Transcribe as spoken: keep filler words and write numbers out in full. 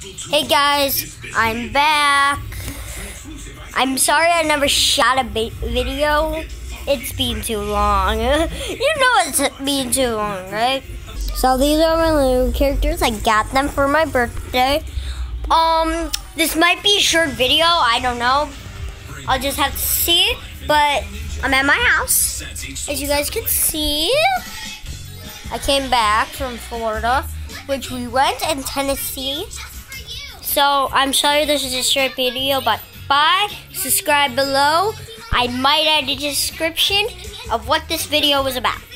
Hey guys, I'm back. I'm sorry I never shot a video. It's been too long. You know it's been too long, right? So these are my little characters. I got them for my birthday. Um, this might be a short video. I don't know. I'll just have to see. But I'm at my house. As you guys can see, I came back from Florida, which we went in Tennessee. So I'm sorry this is a short video, but bye. Subscribe below. I might add a description of what this video was about.